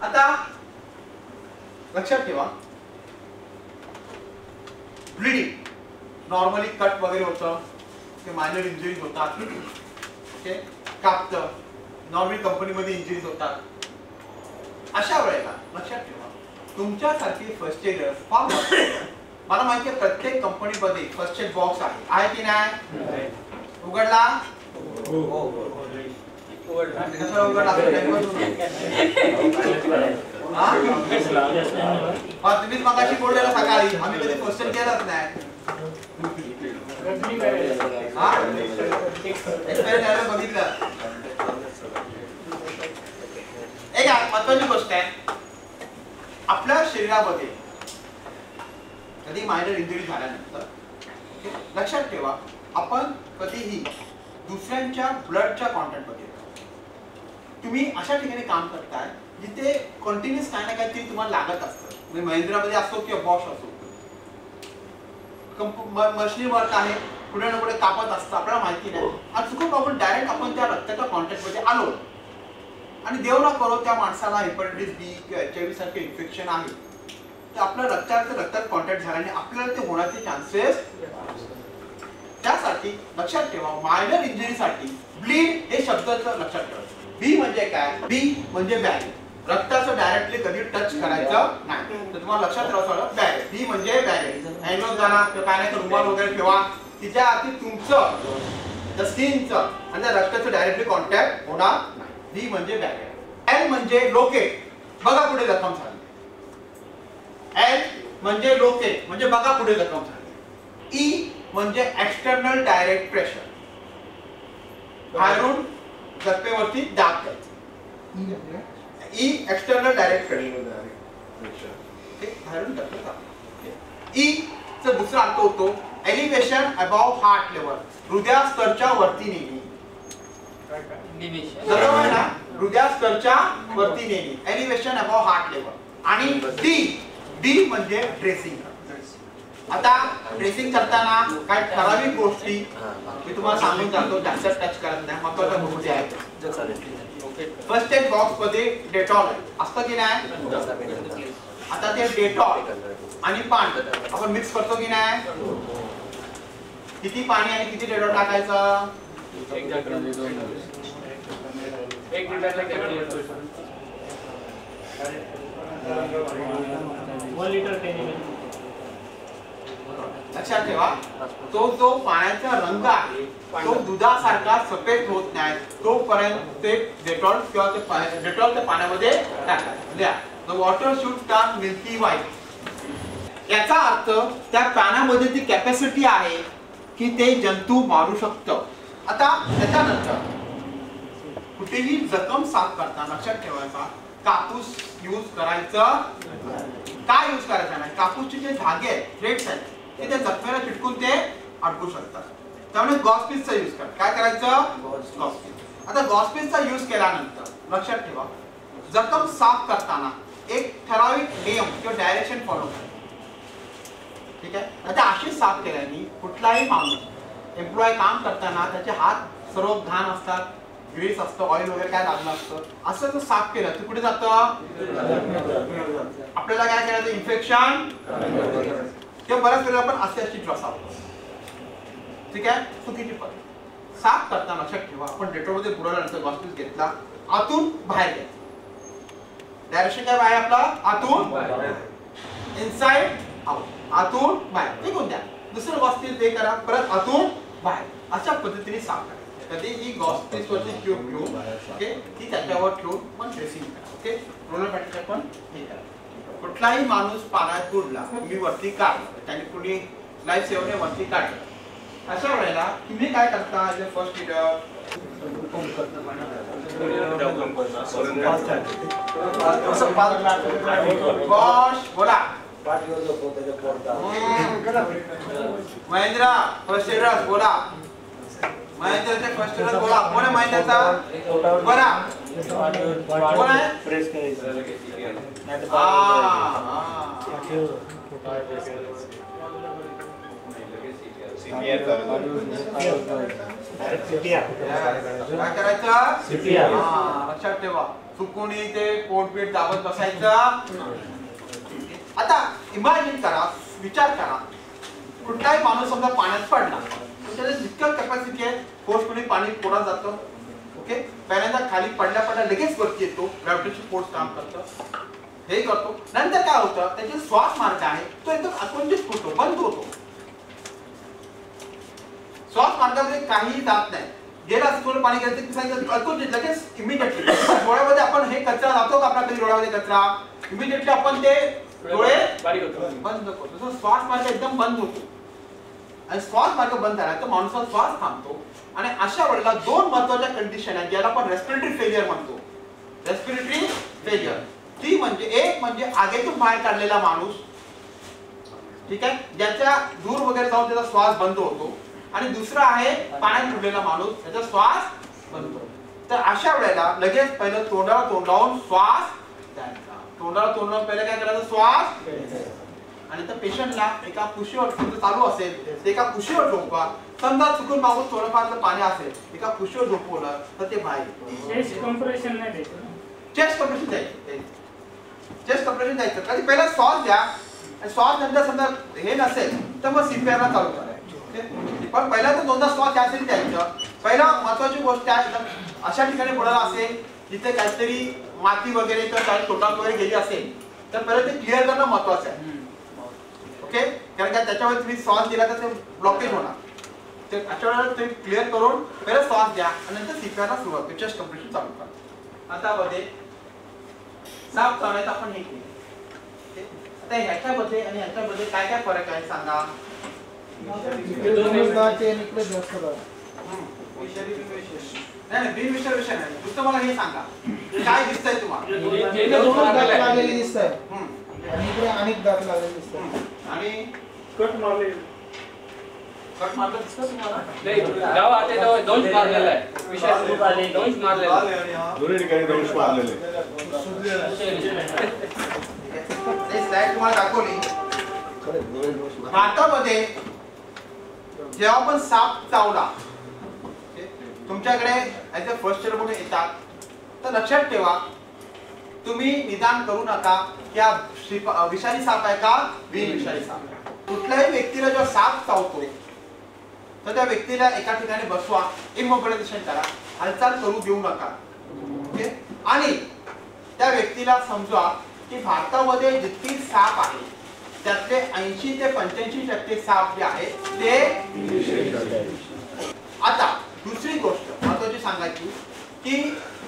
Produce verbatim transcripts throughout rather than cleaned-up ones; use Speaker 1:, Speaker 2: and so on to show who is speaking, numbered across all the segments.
Speaker 1: आता लक्षात ठेवा, ब्लीडिंग नॉर्मली कट वगैरे होतं, ते मायनर इंजुरीज होतात, ओके, कापतं, नॉर्मली कंपनीमध्ये इंजुरीज होतात. अशा वेळेला लक्षात ठेवा, तुमच्यासारखे फर्स्ट एडर फार मला माहिती आहे प्रत्येक कंपनीमध्ये फर्स्ट एड बॉक्स आहे, आहे की नाही? उघडला? उघडला तुम्हीच मगाशी बोललेला सकाळी, आम्ही कधी फर्स्ट एड केलाच नाही. बघितलं. एक महत्वाची गोष्ट आहे, आपल्या शरीरामध्ये कधी मायनर इंजुरी झाल्यानंतर लक्षात ठेवा, आपण कधीही दुसऱ्यांच्या ब्लडच्या कॉन्टॅक्ट मध्ये, तुम्ही अशा ठिकाणी काम करताय जिथे कंटिन्युअस काय ना काहीतरी तुम्हाला लागत असतं. म्हणजे महिंद्रामध्ये असो किंवा बॉश असो, मशीन वर्क आहे, पुढे ना पुढे कापत असतं, आपल्याला माहिती नाही, आणि चुकून आपण डायरेक्ट आपण त्या रक्ताच्या कॉन्टॅक्ट मध्ये आलो आणि देव ना करो त्या माणसाला हेपॅटायटिस बी किंवा एच आय व्ही सारखे इन्फेक्शन आहे, तर आपल्या रक्ताच्या रक्तात कॉन्टॅक्ट झाल्याने आपल्याला ते होण्याचे चान्सेस. त्यासाठी लक्षात ठेवा, मायनर इंजुरीसाठी ब्लीड हे शब्दाचं लक्षात ठेवा. बी म्हणजे काय? बी म्हणजे बॅग, रक्ताचं डायरेक्टली कधी टच करायचं नाही. तर तुम्हाला लक्षात ठेवायचं, बॅग, बी म्हणजे बॅग. हँडवॉश झाला किंवा काय नाही, रुमाल वगैरे ठेवा, तिच्या आधी तुमचं स्किनचं आणि त्या रक्ताचं डायरेक्टली कॉन्टॅक्ट होणार नाही. बी म्हणजे बॅग. एल म्हणजे लोकेट, बघा कुठे जखम झाली. एल म्हणजे लोकेट म्हणजे बघा कुठे जखम झाली. ई म्हणजे एक्सटर्नल डायरेक्ट प्रेशर, बाहेरून जखमेवरती दाब द्यायचा. ई एक्सटर्नल डायरेक्ट प्रेशर, बाहेरून जखमेवर दाब. ई चा दुसरा अर्थ होतो एलिव्हेशन अबाव हार्ट लेवल, हृदयास्तरच्या वरती नेणे. बरोबर आहे ना? हृदयास्तरच्या वरती नेणे, एलिव्हेशन अबाव हार्ट लेवल. आणि डी, डी म्हणजे ड्रेसिंग. आता ड्रेसिंग करताना काही ठराविक गोष्टी मी तुम्हाला सांगून जातो, जास्त टच करत नाही, महत्त्वाच्या गोष्टी आहेत. फर्स्ट एड बॉक्स मध्ये डेटॉल असतं की नाही? आता ते डेटॉल आणि पाणी आपण मिक्स करतो की नाही? किती पाणी आणि किती डेटॉल टाकायचं? लक्षात ठेवा, तो जो पाण्याचा रंग आहे तो दुधासारखा सफेद होत नाही तोपर्यंत ते डेटॉल किंवा ते डेटॉल त्या पाण्यामध्ये टाकायचं. The water should turn milky white. याचा अर्थ त्या पाण्यामध्ये ती कॅपॅसिटी आहे की ते जंतू मारू शकतं. आता त्याच्यानंतर कुठेही जखम साफ करताना लक्षात ठेवायचा, कापूस यूज करायचं. काय यूज करायचं नाही? कापूसचे जे धागे आहेत, थ्रेड्स आहेत, ते त्या जखमेला चिटकून ते अडकू शकतात. त्यामुळे गॉसपीसचा यूज करा. काय करायचं? गॉसपीस. आता गॉसपीसचा यूज केल्यानंतर लक्षात ठेवा, जखम साफ करताना एक ठराविक नियम किंवा डायरेक्शन फॉलो करा. ठीक आहे? आता अशी साफ केल्याने कुठलाही माणूस एम्प्लॉय काम करताना त्याचे हात सर्व घाण असतात, ग्रीस असतं, ऑइल वगैरे काय लागलं असतं, असं जर साफ केलं तर कुठे जातं? आपल्याला काय करायचं? इन्फेक्शन किंवा बऱ्याच वेळेला आपण असे अशी ड्रेस आवडतो. ठीक आहे? चुकीची पद्धत. साफ करताना लक्षात ठेवा, आपण डेटॉलमध्ये बुडवल्यानंतर गॉसपीस घेतला, आतून बाहेर घ्या. डायरेक्शन काय आहे आपला? आतून इनसाइड आउट, आतून बाहेर. ठीक द्या. दुसरं गॉसपीस ते करा, परत आतून बाहेर, अशा पद्धतीने साफ करा. कधी ही गॉसपीस वरती ट्यूब घेऊन, ओके, ती त्याच्यावर ठेवून पण ड्रेसिंग करा. ओके, रोलर पॅटर्न पण हे करा. कुठलाही माणूस पाण्यात बुडला, तुम्ही वरती काढला, त्याने कुणी लाईफ सेव्हरने वरती काढलं, अशा वेळेला तुम्ही काय करता? फर्स्ट एड बोला महेंद्र, फर्स्ट एड बोला. महेंद्रचे फर्स्ट एड बोला. कोण आहे महेंद्रचा? बोला कोण आहे? प्रेस करायचं. काय करायचं? सीपीआर. लक्षात ठेवा, चुकूनही ते पोटपीठ दाबत बसायचं. आता इमॅजिन करा, विचार करा, कुठलाही माणूस समजा पाण्यात पडला, त्याच्या जितकं कॅपॅसिटी आहे फोर्सफुली पाणी पोटात जातं. ओके, पहिल्यांदा खाली पडल्या पडल्या लगेच वरती येतो, ग्रॅव्हिटेशन फोर्स काम करतं, हे करतो. नंतर काय होतं, त्याचे श्वास मार्ग आहे तो एकदम आकुंचित होतो, बंद होतो. श्वास मार्गामध्ये काहीही जात नाही. गेला थोडं पाणी गेलं की सांगितलं आकुंचित लगेच इमिडिएटली डोळ्यामध्ये आपण हे कचरा जातो का आपल्या कधी डोळ्यामध्ये कचरा, इमिडिएटली आपण ते डोळे बंद करतो. श्वास मार्ग एकदम बंद होतो आणि श्वास मार्ग बंद झाला तर माणसाचा श्वास थांबतो. आणि अशा वेळेला दोन महत्त्वाच्या कंडिशन आहेत ज्याला आपण रेस्पिरेटरी फेलियर म्हणतो. रेस्पिरेटरी फेलियर ती म्हणजे एक म्हणजे आगेतून बाहेर काढलेला माणूस, ठीक आहे, ज्याच्या दूर वगैरे जाऊन त्याचा श्वास बंद होतो. आणि दुसरा आहे पाण्यात बुडलेला माणूस, त्याचा श्वास बंद होतो. तर अशा वेळेला लगेच पहिलं तोंडाला तोंड लावून श्वास द्यायचा. तोंडाला तोंड लावून पहिलं काय करायचं, श्वास. आणि त्या पेशंटला एका कुशीवर चालू असेल एका कुशीवर झोपवा. समजा चुकून मागून थोडंफार पाणी असेल एका कुशीवर झोपवलं तर ते बाहेर. चेस्ट कम्प्रेशन नाही द्यायचं, चेस्ट कम्प्रेशन द्यायचं, चेस्ट कम्प्रेशन द्यायचं. कधी पहिला श्वास द्या, श्वास नंतर समजा हे नसेल तर मग सीपीआर ला चालू करायचं. पण पहिला तर दोनदा श्वास असेल द्यायचं. पहिला महत्वाची गोष्ट आहे, अशा ठिकाणी पडला असेल जिथे काहीतरी माती वगैरे किंवा काही तोंडात वगैरे गेली असेल तर पहिलं ते क्लिअर करणं महत्वाचं आहे. ओके, कारण का त्याच्यावर तुम्ही श्वास दिला तर ते ब्लॉकेज होणार. ते अशा वेळेला ते क्लिअर करून पहिला श्वास द्या आणि नंतर सीपीआरला सुरुवात करा, चेस्ट कम्प्रेशन चालू करा. आता मध्ये साप चालवायचं आपण हे केलं. आता ह्याच्यामध्ये आणि ह्याच्यामध्ये काय काय फरक आहे सांगा. नाही नाही बिनविषय विषय नाही, नुसतं मला हे सांगा काय दिसतंय तुम्हाला.
Speaker 2: आणि इकडे अनेक दात लागलेले दिसतात
Speaker 1: आणि
Speaker 2: कट मारले,
Speaker 1: कट मारलं दिसतं तुम्हाला.
Speaker 3: नाही गाव आते तो दोष मारलेला आहे, विषय दोष मारलेला आहे,
Speaker 4: दोन्ही ठिकाणी दोष मारलेले.
Speaker 1: हे स्लाइड तुम्हाला दाखवली. भारतामध्ये जेव्हा पण साप चावला तुमच्याकडे ऍज अ फर्स्ट एड म्हणून येतात तर लक्षात ठेवा तुम्ही निदान करू नका क्या विषारी साप आहे का बिन विषारी साप. कुठल्याही व्यक्तीला जेव्हा साप चावतो तर त्या व्यक्तीला एका ठिकाणी बसवा, इमोबिलायझेशन करा, हालचाल करू देऊ नका. ओके, आणि त्या व्यक्तीला समजा की भारतामध्ये जितकी साप आहे त्यातले ऐंशी ते पंच्याऐंशी टक्के साप जे आहेत ते. आता दुसरी गोष्ट महत्वाची सांगायची की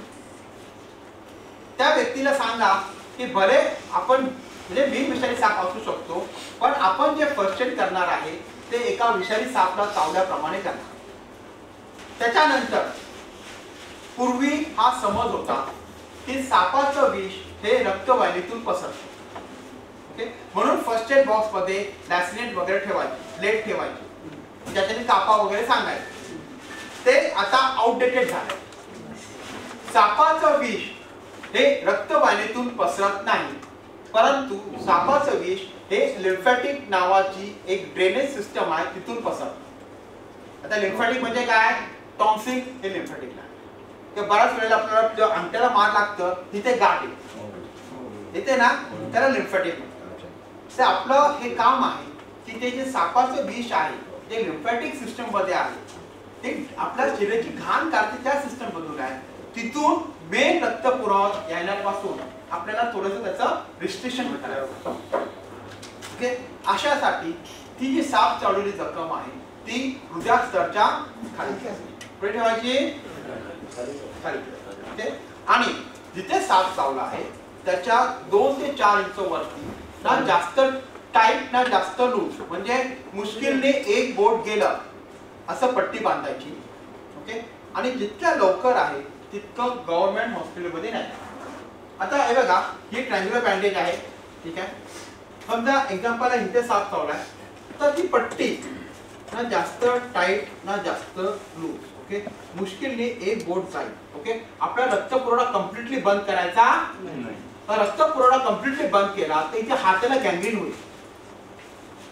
Speaker 1: त्या व्यक्तीला सांगा की भले आपण म्हणजे बिन विषारी साप असू शकतो पण आपण जे फर्स्ट एड करणार आहे ते एका विषारी सापला चावल्याप्रमाणे करणार. त्याच्यानंतर पूर्वी हा समज होता की सापाचं विष हे रक्तवाहिनीतून पसरतं. ओके, म्हणून फर्स्ट एड बॉक्स मध्ये लॅसिनेट वगैरे ठेवायचे, प्लेट ठेवायची, ज्याच्याने कापा वगैरे सांगायचे. ते आता आउटडेटेड झाले. सापाचं विष हे रक्तवाहिनीतून पसरत नाही परंतु सापाचं विष हे लिम्फॅटिक नावाची एक ड्रेनेज सिस्टम आहे तिथून पसरतं. आता लिम्फॅटिक म्हणजे काय, टॉन्सिल हे लिम्फॅटिक आहे. ते बऱ्याच वेळेला आपल्याला जेव्हा अंगठ्याला मार लागतं तिथे गाठ येते येते ना, त्याला लिम्फॅटिक म्हणतात. तर आपलं हे काम आहे की ते जे सापाचं विष आहे जे लिम्फॅटिक सिस्टम मध्ये आहे ते आपल्या शरीराची घाण काढते त्या सिस्टम मधून आहे, तिथून मेन रक्त पुरवठा येण्यापासून आपल्याला थोडंसं त्याचं रिस्ट्रिक्शन करायचं. ओके, अशासाठी ती जी साप चावलेली जखम आहे ती हृदयास्तरच्या खाली पुढे ठेवायची खाली. ओके, आणि जिथे साप चावला आहे त्याच्या दोन ते चार इंच वरती ना जास्त टाईट ना जास्त लूज, म्हणजे मुश्किलने एक बोट गेलं असं पट्टी बांधायची. ओके, आणि जितक्या लवकर आहे तितकं गव्हर्नमेंट हॉस्पिटलमध्ये नाही. आता हे बघा, ही ट्रँग्युलर बँडेज आहे, ठीक आहे. समजा एक्झाम्पल आहे इथे साप चावलाय तर ती पट्टी ना जास्त टाईट ना जास्त लूज. ओके, मुश्किलने एक बोट जाईल. ओके, आपला रक्तपुरवठा कम्प्लिटली बंद करायचा नाही. रक्तपुरवठा कम्प्लिटली बंद केला तर इथे हाताला गँग्रीन होईल.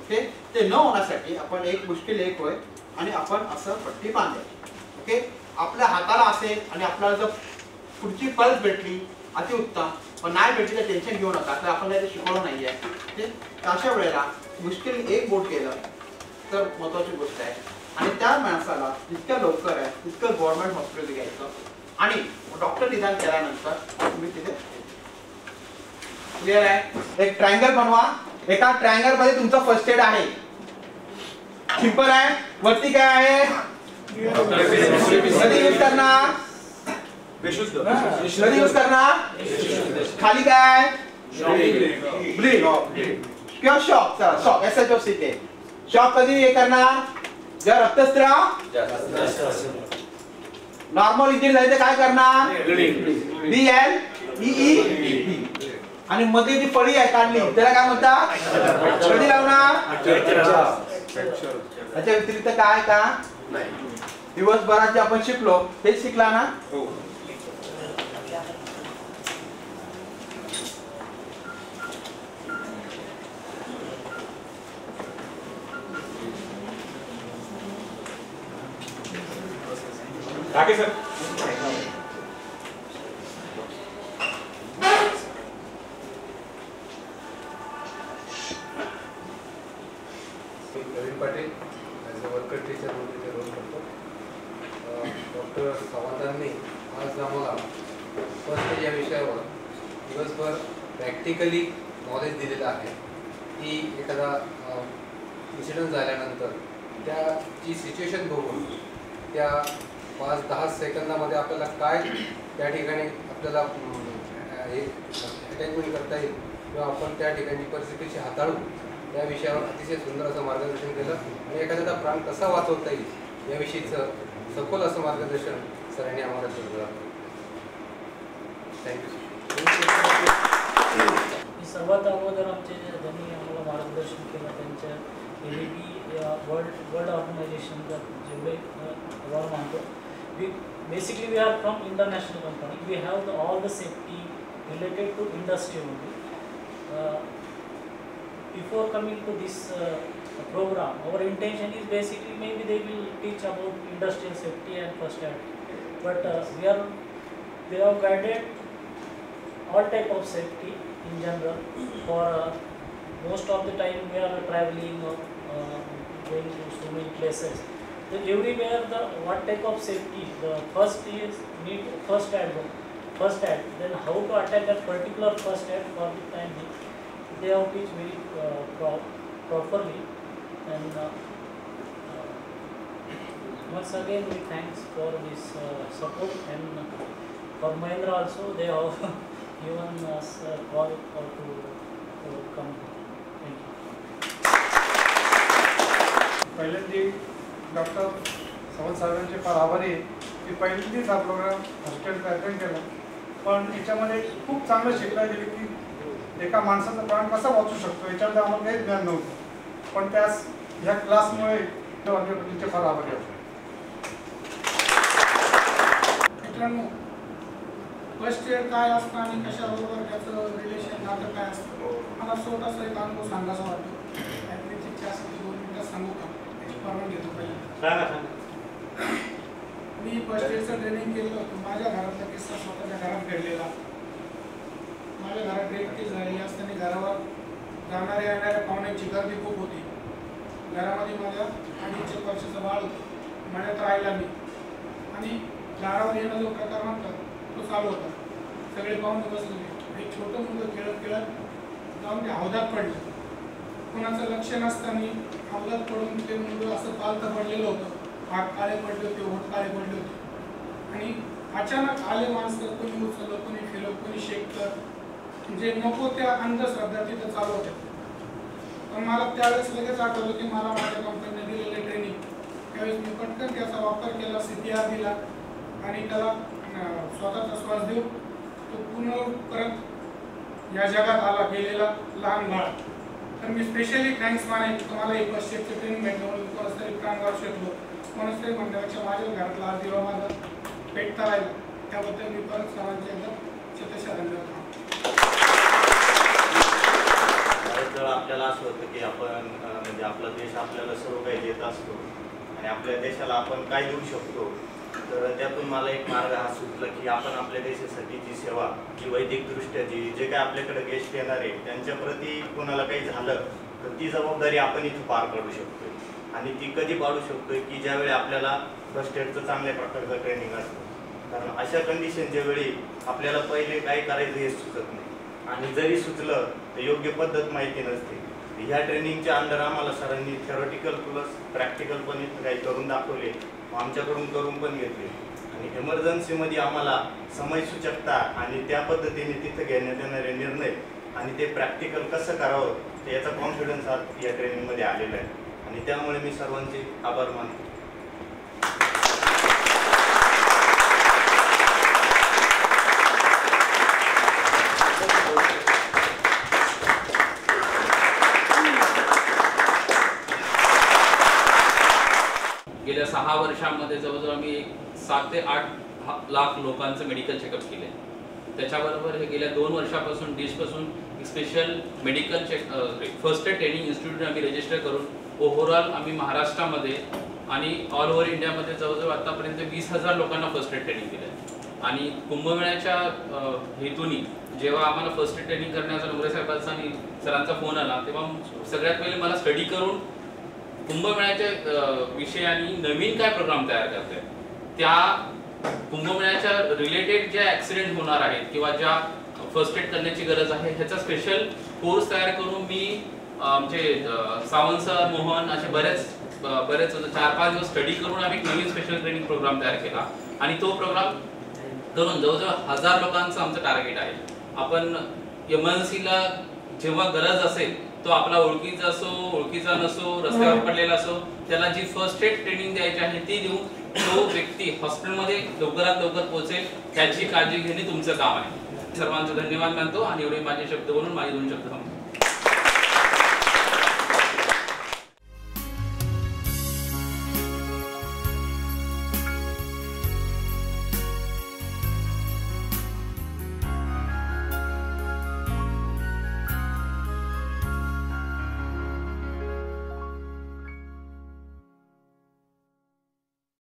Speaker 1: ओके. ते न होण्यासाठी आपण एक मुश्किल एक होय आणि आपण असं पट्टी बांधायची. ओके. आपल्या हाताला असेल आणि आपल्याला जर पुढची पल्स भेटली अतिउत्तम, पण नाही भेटली तर टेन्शन घेऊ नका, तर आपण काही शिकवलं नाही आहे. ओके. तर अशा वेळेला मुश्किल एक बोट केलं तर महत्त्वाची गोष्ट आहे. आणि त्या माणसाला जितक्या लवकर आहे तितकं गव्हर्नमेंट हॉस्पिटल घ्यायचं आणि डॉक्टर निदान केल्यानंतर तुम्ही तिथे क्लिअर आहे. एक ट्रायंगल बनवा. एका ट्रायंगल मध्ये तुमचं फर्स्ट एड आहे. सिंपल आहे. वरती काय आहे? कधी यूज करणार? कधी यूज करणार? खाली काय? ब्लीड किंवा शॉक. चला shock S H O C K. Shock कधी हे करणार? जर रक्तस्त्राव नॉर्मल इंजिन झाले तर काय करणार? B L E E. आणि मध्ये जी फळी आहे काढली त्याला काय म्हणतात? कधी लावणार? त्याच्या व्यतिरिक्त काय का दिवसभरात जे आपण शिकलो हेच शिकला ना?
Speaker 4: टाके sir.
Speaker 5: Praveen Patil as a worker teacher म्हणून इथे रोल करतो. डॉक्टर सावंतांनी आज आम्हाला फर्स्ट या विषयावर दिवसभर प्रॅक्टिकली नॉलेज दिलेलं आहे की एखादा इन्सिडंट झाल्यानंतर त्याची सिच्युएशन बघून त्या पाच दहा सेकंदामध्ये आपल्याला काय त्या ठिकाणी आपल्याला हे अटॅचमेंट करता येईल किंवा आपण त्या ठिकाणी परिस्थितीशी हाताळू या विषयावर अतिशय सुंदर असं मार्गदर्शन केलं आणि एखाद्याचा प्राण कसा वाचवता येईल याविषयीचं सखोल असं मार्गदर्शन सरांनी आम्हाला दिलं. थँक्यू.
Speaker 6: सर्वात अगोदर आमचे ज्यांनी आम्हाला मार्गदर्शन केलं त्यांच्या ए बी पी या वर्ल्ड वर्ल्ड ऑर्गनायझेशनचा जेवढे अवॉर्ड मानतो. We basically we are from international company. We have the all the safety related to industry only. Before coming to this uh, program, our intention is basically maybe they will teach about industrial safety and first aid, but uh, we are we have guided all type of safety in general. For uh, most of the time we are traveling or uh, going to so many places. So everywhere the what type of safety? The first is need first aid, first aid. Then how to attack that particular first aid for the time being. They have teach very uh, pro properly, and uh, uh, once again we thanks for this uh, support, and uh, for Mahindra also they have given us a call for to, to come. Thank you.
Speaker 2: पहिल्यांदा doctor Sawant साहेबांचे फार आभारी आहे की पहिल्यांदाच हा programme हॉस्टेलचा attend केला, पण याच्यामध्ये खूप चांगलं शिकला गेलं की एका माणसाचा प्राण कसा वाचू शकतो याच्यामध्ये आम्हाला काहीच ज्ञान नव्हतं, पण त्यास ह्या क्लासमुळे वर्गपतीचे फार आभारी आहोत.
Speaker 7: मित्रांनो, फर्स्ट एड काय असतं आणि कशाबरोबर त्याचं रिलेशन नातं काय असतं मला छोटासा एक अनुभव सांगायचा वाटतो. दोन मिनिटात सांगू का? त्याची परवानगी घेतो पहिल्यांदा. मी फर्स्ट एडचं ट्रेनिंग केलं होतं. माझ्या घरातला किस्सा स्वतःच्या घरात घडलेला. माझ्या घरात रेप केस झालेली असताना घरावर जाणाऱ्या येणाऱ्या पाहुण्यांची गर्दी खूप होती. घरामध्ये माझ्या अडीच एक वर्षाचं बाळ होतं. मळ्यात राहिला मी आणि दारावर येणं जो प्रकार म्हणतात तो चालू होता. सगळे पाहुणे बसलेले. एक छोटं मुलं खेळत खेळत जाऊन ते हौदात पडलं. कोणाचं लक्ष नसताना हौदात पडून ते मुलं असं पालतं पडलेलं होतं. हात काळे पडले होते, होठ काळे पडले होते आणि अचानक आले माणसं, कोणी उचललं, कोणी फिरव, कोणी शेकतं, जे नको त्या अंधश्रद्धा तिथं चालू होत्या. पण मला त्यावेळेस लगेच आठवलं की मला माझ्या कंपनीने दिलेले ट्रेनिंग. त्यावेळेस मी पटकन त्याचा वापर केला, सी पी आर दिला आणि त्याला स्वतःचा श्वास देऊ तो पुन्हा परत या जगात आला गेलेला लहान बाळ. तर मी स्पेशली थँक्स मानेन तुम्हाला एक फर्स्ट एडचं ट्रेनिंग भेटलं म्हणून कोणाच तरी प्राण वाचू शकलो. कोणाच तरी म्हणण्यापेक्षा माझ्या घरातला हा दिवा माझा पेटता राहिला. त्याबद्दल मी परत सर्वांचे एकदम शतशः धन्यवाद.
Speaker 4: वेळा आपल्याला असं होतं की आपण अं, म्हणजे आपला देश आपल्याला सर्व काही देत असतो आणि आपल्या देशाला आपण काय देऊ शकतो. तर त्यातून मला एक मार्ग हा सुचला की आपण आपल्या देशासाठी जी सेवा जी वैदिकदृष्ट्या जी जे काय आपल्याकडे गेस्ट येणार आहे त्यांच्या प्रती कोणाला काही झालं तर ती जबाबदारी आपण इथं पार पाडू शकतोय. आणि ती कधी पाडू शकतोय की ज्यावेळी आपल्याला फर्स्ट एडचं चांगल्या प्रकारचं ट्रेनिंग असतं. कारण अशा कंडिशनच्या वेळी आपल्याला पहिले काय करायचं हे सुचत नाही आणि जरी सुचलं तर योग्य पद्धत माहिती नसते. ह्या ट्रेनिंगच्या अंडर आम्हाला सरांनी थेरॉटिकल प्लस प्रॅक्टिकल पण इथं काही करून दाखवले, आमच्याकडून करून पण घेतले. आणि एमर्जन्सीमध्ये आम्हाला समयसूचकता आणि त्या पद्धतीने तिथं घेण्यात येणारे निर्णय आणि ते प्रॅक्टिकल कसं करावं ते याचा कॉन्फिडन्स आज या ट्रेनिंगमध्ये आलेला आहे. आणि त्यामुळे मी सर्वांचे आभार मानतो.
Speaker 8: गेल्या सहा वर्षांमध्ये जवळजवळ आम्ही एक सात ते आठ लाख लोकांचं मेडिकल चेकअप केले. त्याच्याबरोबर हे गेल्या दोन वर्षापासून डिशपासून special medical check first aid training institute आम्ही रजिस्टर करून ओव्हरऑल आम्ही महाराष्ट्रामध्ये आणि ऑल ओव्हर इंडियामध्ये जवळजवळ आतापर्यंत वीस हजार लोकांना फर्स्ट एड ट्रेनिंग दिलं आहे. आणि कुंभमेळ्याच्या हेतूनी जेव्हा आम्हाला फर्स्ट एड ट्रेनिंग करण्याचा डोंगरे साहेबांचा आणि सरांचा फोन आला तेव्हा सगळ्यात पहिले मला स्टडी करून कुंभमेळ्याच्या विषयाने नवीन काय प्रोग्राम तयार करत आहेत, त्या कुंभमेळ्याच्या रिलेटेड ज्या ॲक्सिडेंट होणार आहेत किंवा ज्या फर्स्ट एड करण्याची गरज आहे ह्याचा स्पेशल कोर्स तयार करून मी आमचे सावंत सर, मोहन असे बरेच बरेच चार पाच दिवस स्टडी करून आम्ही नवीन स्पेशल ट्रेनिंग प्रोग्राम तयार केला. आणि तो प्रोग्राम करून जवळजवळ हजार लोकांचं आमचं टार्गेट आहे. आपण एमर्जन्सीला जेव्हा गरज असेल तो आपला ओळखीचा असो ओळखीचा नसो रस्त्यावर पडलेला असो त्याला जी फर्स्ट एड ट्रेनिंग द्यायची आहे ती देऊन तो व्यक्ती हॉस्पिटलमध्ये लवकरात लवकर पोहोचेल त्याची काळजी घेणे तुमचं काम आहे. सर्वांचं धन्यवाद मानतो आणि एवढे माझे शब्द बोलून माझे दोन शब्द